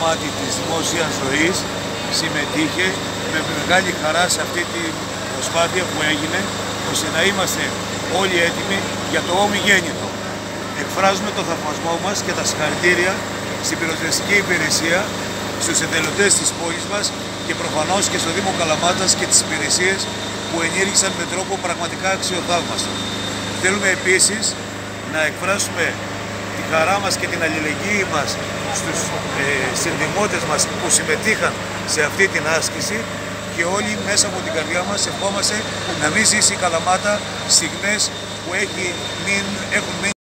κομμάτι της δημόσιας ζωής συμμετείχε με μεγάλη χαρά σε αυτή τη προσπάθεια που έγινε, ώστε να είμαστε όλοι έτοιμοι για το ομιγέννητο. Εκφράζουμε το θαυμασμό μας και τα συγχαρητήρια στην πυροσβεστική υπηρεσία, στους εθελοντές της πόλης μας και προφανώς και στο Δήμο Καλαμάτας και τις υπηρεσίες που ενήργησαν με τρόπο πραγματικά αξιοθαύμαστο. Θέλουμε επίσης να εκφράσουμε τη χαρά μας και την αλληλεγγύη μας στους συνδημότες μας που συμμετείχαν σε αυτή την άσκηση και όλοι μέσα από την καρδιά μας ευχόμαστε να μην ζήσει η Καλαμάτα στιγμές που έχουν μείνει